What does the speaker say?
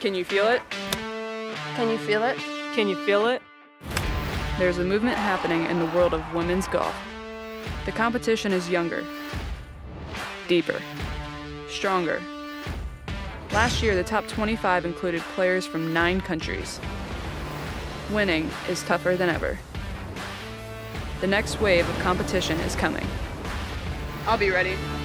Can you feel it? Can you feel it? Can you feel it? There's a movement happening in the world of women's golf. The competition is younger, deeper, stronger. Last year, the top 25 included players from 9 countries. Winning is tougher than ever. The next wave of competition is coming. I'll be ready.